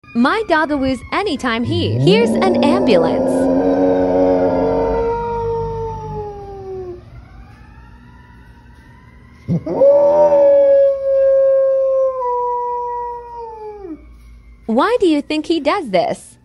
My dog AWOOS anytime he hears an ambulance. Why do you think he does this?